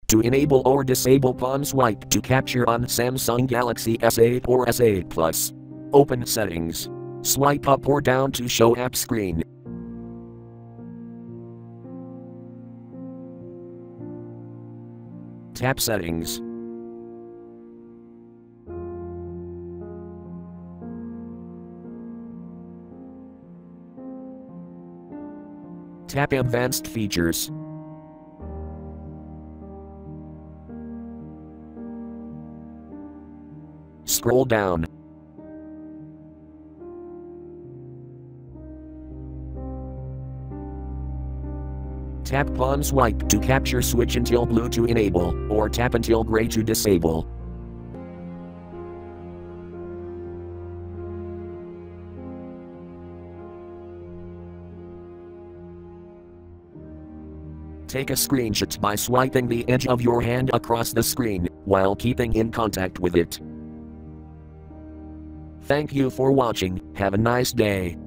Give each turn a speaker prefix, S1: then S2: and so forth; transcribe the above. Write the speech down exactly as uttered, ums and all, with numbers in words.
S1: To enable or disable palm swipe to capture on Samsung Galaxy S eight or S eight Plus. Open Settings. Swipe up or down to show app screen. Tap Settings. Tap Advanced Features. Scroll down. Tap palm swipe to capture, switch until blue to enable, or tap until gray to disable. Take a screenshot by swiping the edge of your hand across the screen, while keeping in contact with it. Thank you for watching, have a nice day.